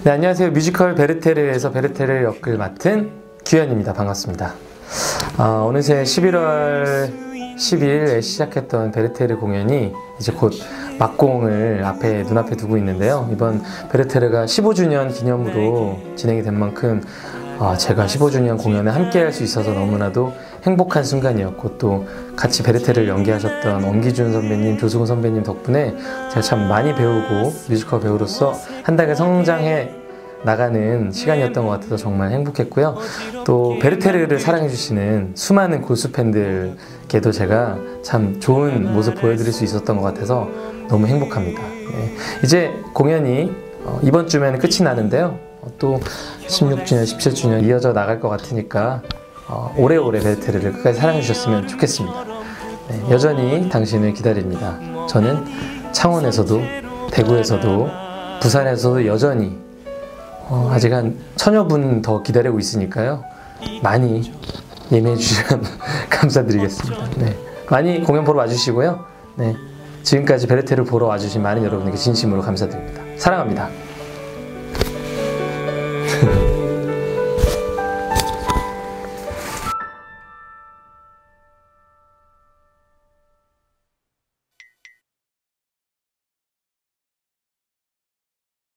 네, 안녕하세요. 뮤지컬 베르테르에서 베르테르 역을 맡은 규현입니다. 반갑습니다. 어느새 11월 10일에 시작했던 베르테르 공연이 이제 곧 막공을 눈앞에 두고 있는데요. 이번 베르테르가 15주년 기념으로 진행이 된 만큼 제가 15주년 공연에 함께 할 수 있어서 너무나도 행복한 순간이었고, 또 같이 베르테르를 연기하셨던 엄기준 선배님, 조승우 선배님 덕분에 제가 참 많이 배우고 뮤지컬 배우로서 한 단계 성장해 나가는 시간이었던 것 같아서 정말 행복했고요. 또 베르테르를 사랑해주시는 수많은 골수 팬들께도 제가 참 좋은 모습 보여드릴 수 있었던 것 같아서 너무 행복합니다. 네. 이제 공연이 이번 주면 끝이 나는데요. 또 16주년, 17주년 이어져 나갈 것 같으니까 오래오래 베르테르를 끝까지 사랑해주셨으면 좋겠습니다. 네, 여전히 당신을 기다립니다. 저는 창원에서도, 대구에서도, 부산에서도 여전히 아직 한 1000여 분 더 기다리고 있으니까요. 많이 예매해 주시면 감사드리겠습니다. 네, 많이 공연 보러 와주시고요. 네, 지금까지 베르테르 보러 와주신 많은 여러분에게 진심으로 감사드립니다. 사랑합니다.